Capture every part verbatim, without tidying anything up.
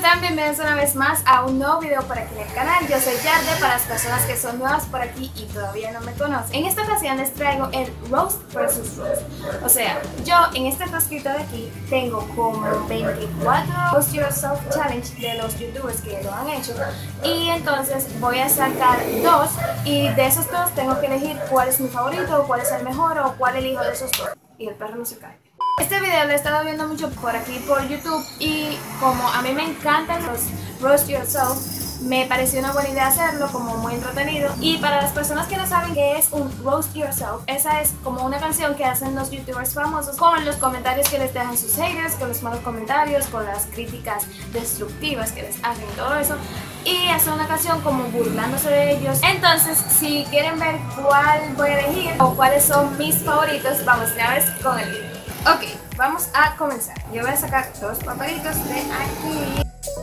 Sean bienvenidos una vez más a un nuevo video por aquí en el canal. Yo soy Yarde, para las personas que son nuevas por aquí y todavía no me conocen. En esta ocasión les traigo el Roast versus Roast. O sea, yo en este frasquito de aquí tengo como veinticuatro Roast Yourself Challenge de los youtubers que lo han hecho. Y entonces voy a sacar dos y de esos dos tengo que elegir cuál es mi favorito, cuál es el mejor o cuál elijo de esos dos. Y el perro no se cae. Este video lo he estado viendo mucho por aquí por YouTube y como a mí me encantan los Roast Yourself, me pareció una buena idea hacerlo, como muy entretenido. Y para las personas que no saben qué es un Roast Yourself, esa es como una canción que hacen los youtubers famosos con los comentarios que les dejan sus haters, con los malos comentarios, con las críticas destructivas que les hacen y todo eso. Y hacen una canción como burlándose de ellos. Entonces, si quieren ver cuál voy a elegir o cuáles son mis favoritos, vamos de una vez con el video. Ok, vamos a comenzar. Yo voy a sacar dos papelitos de aquí.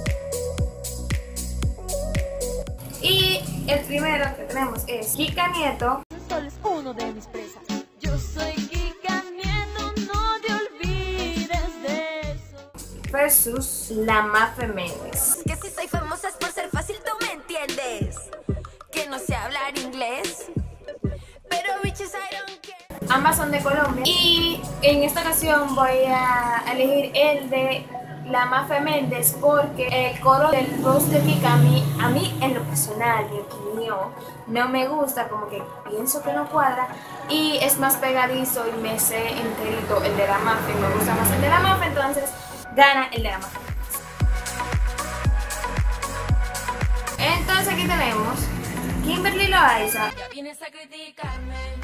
Y el primero que tenemos es Kika Nieto. Sol es uno de mis presas. Yo soy Kika Nieto, no te olvides de eso. Versus La Mafe Méndez. Que si soy famosa es por ser fácil, tú me entiendes. Que no sé hablar inglés, pero bitches I don't care. Ambas son de Colombia y en esta ocasión voy a elegir el de La Mafe Méndez porque el coro del Roast de Kika a mí, a mí en lo personal, mi opinión, no me gusta, como que pienso que no cuadra y es más pegadizo y me sé enterito el de La Mafe, me gusta más el de La Mafe, entonces gana el de La Mafe. Entonces aquí tenemos Kimberly Loaiza. Ya vienes a criticarme.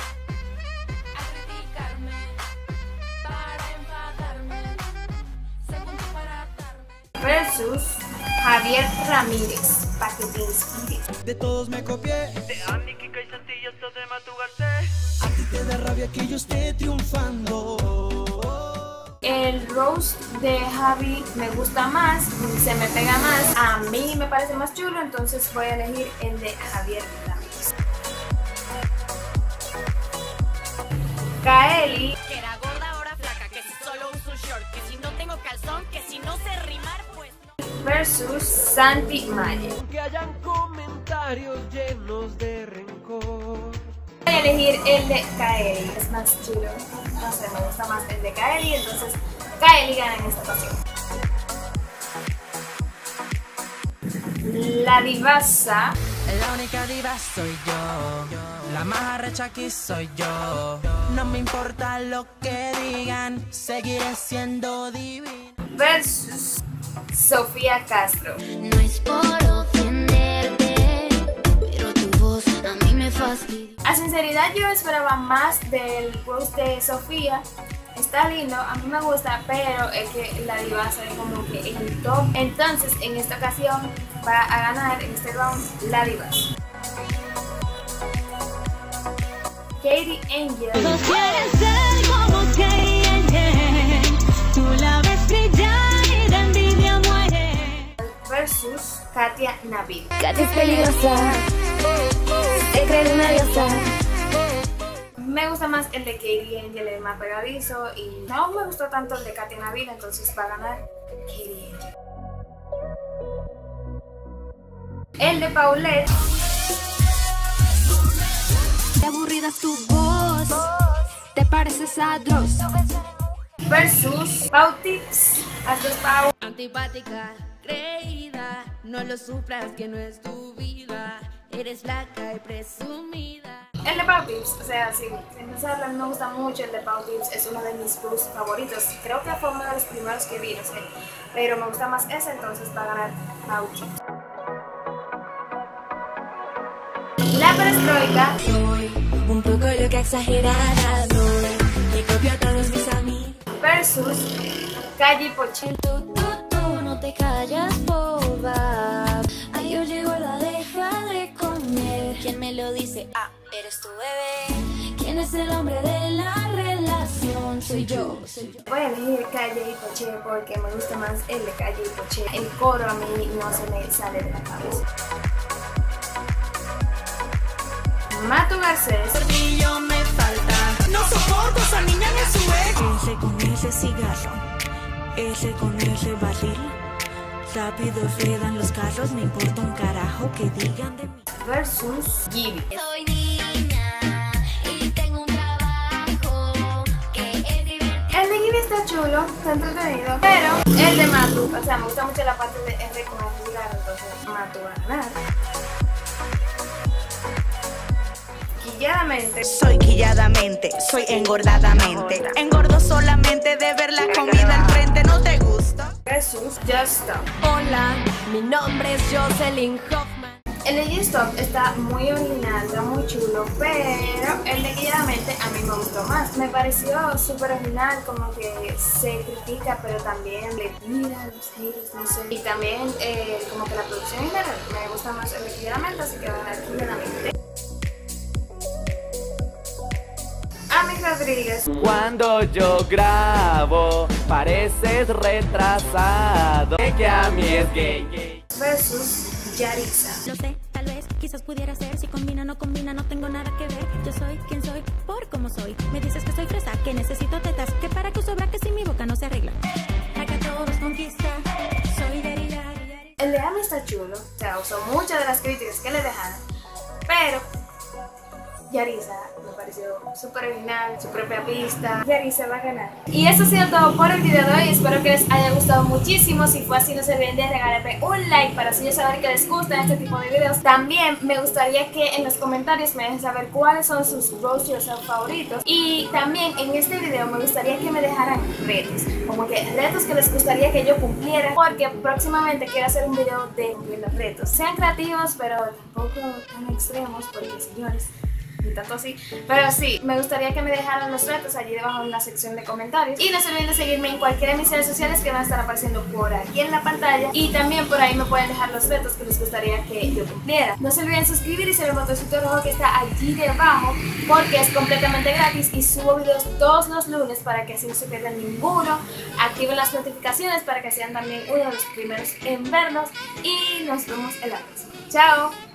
Versus Javier Ramírez, para que te inspires. De todos me copié, de Andy, Kika y Santillo hasta de Matu Garcés. A ti te da rabia que yo esté triunfando. El roast de Javi me gusta más, se me pega más, a mí me parece más chulo, entonces voy a elegir el de Javier Ramírez. Kaeli. Que era gorda, ahora flaca, que si solo uso short, que si no tengo calzón, que si no sé rimar, pues no. Versus Santi Maya. Que hayan comentarios llenos de rencor. Voy a elegir el de Kaeli, es más chulo, no sé, me gusta más el de Kaeli, entonces Kaeli gana en esta ocasión. La divasa. La única diva soy yo, la más arrecha aquí soy yo. No me importa lo que digan, seguiré siendo divina. Versus Sofía Castro. No es por ofenderte, pero tu voz a mí me fastidia. A sinceridad yo esperaba más del roast de Sofía. Está lindo, a mí me gusta, pero es que la divasa es como que el top. Entonces en esta ocasión va a ganar en este round la divasa. Katie Angel. Todos quieren ser como Katie Angel. Tú la ves brillar y de envidia muere. Versus Katia Nabil. Katy es peligrosa, te crees una diosa. Me gusta más el de Katie Angel, el más pegadizo, y no me gustó tanto el de Katia Nabil, entonces va a ganar Katie Angel. El de Paulette. Qué aburrida es tu voz, te pareces a Dross. Versus Pau Tips. Hazlos, Pau. Antipática, creída, no lo sufras que no es tu vida. Eres flaca y presumida. El de Pau Tips, o sea, sí, sin pensarlo, me gusta mucho el de Pau Tips, es uno de mis roasts favoritos. Creo que fue uno de los primeros que vi, no sé, pero me gusta más ese, entonces va a ganar Pau Tips. La Perestroika. Soy un poco loca exagerada, soy y copio a todos mis amigos. Versus Calle Poche. Tú, tú, tú, no te callas, boba. Ay, yo llego, la deja de comer. ¿Quién me lo dice? Ah, eres tu bebé. ¿Quién es el hombre de la relación? Soy yo, soy yo. Voy a elegir Calle y Poche porque me gusta más el de Calle y Poche. El coro a mí no se me sale de la cabeza. Matu Garcés. Brillo me falta, no soporto esa niña ni su ego. Ese con ese cigarro, ese con ese barril. Rápido ruedan los carros, me importa un carajo que digan de mí. Versus Gibi. Soy niña y tengo un trabajo que es divertido. El de Gibi está chulo, está entretenido, pero el de Matu, o sea, me gusta mucho la parte de R con el vulgar, entonces Matu va a ganar. Quilladamente. Soy quilladamente, soy engordadamente. Engordo solamente de ver la comida al frente, ¿no te gusta? Versus Just Stop. Hola, mi nombre es Jocelyn Hoffman. El de Just Stop está muy original, está muy chulo, pero el de Quilladamente a mí me gustó más. Me pareció súper original, como que se critica, pero también le tira a los haters, no sé. Y también eh, como que la producción en general me gusta más el de Quilladamente, así que va a ganar Quilladamente. Ami Rodríguez. Cuando yo grabo, pareces retrasado. Sé que a mí es gay, gay. Versus Yarisa. Lo sé, tal vez, quizás pudiera ser. Si combina, no combina, no tengo nada que ver. Yo soy quien soy, por cómo soy. Me dices que soy fresa, que necesito tetas. Que para que sobra que si mi boca no se arregla. Acá todo es conquista. Soy Yari, Yari, Yari. El de Ami está chulo, o sea, usó muchas de las críticas que le dejaron, pero Yarisa me pareció súper original, su propia pista. Yarisa va a ganar. Y eso ha sido todo por el video de hoy. Espero que les haya gustado muchísimo. Si fue así, no se olviden de regalarme un like para así yo saber que les gustan este tipo de videos. También me gustaría que en los comentarios me dejen saber cuáles son sus roast yourself favoritos. Y también en este video me gustaría que me dejaran retos, como que retos que les gustaría que yo cumpliera, porque próximamente quiero hacer un video de cumplir los retos. Sean creativos, pero tampoco tan extremos, porque señores, ni tanto así, pero sí, me gustaría que me dejaran los retos allí debajo en la sección de comentarios. Y no se olviden de seguirme en cualquiera de mis redes sociales que van a estar apareciendo por aquí en la pantalla, y también por ahí me pueden dejar los retos que les gustaría que yo cumpliera. No se olviden suscribirse al botoncito rojo que está allí debajo, porque es completamente gratis y subo videos todos los lunes para que así no se pierdan ninguno. Activen las notificaciones para que sean también uno de los primeros en verlos, y nos vemos en la próxima. ¡Chao!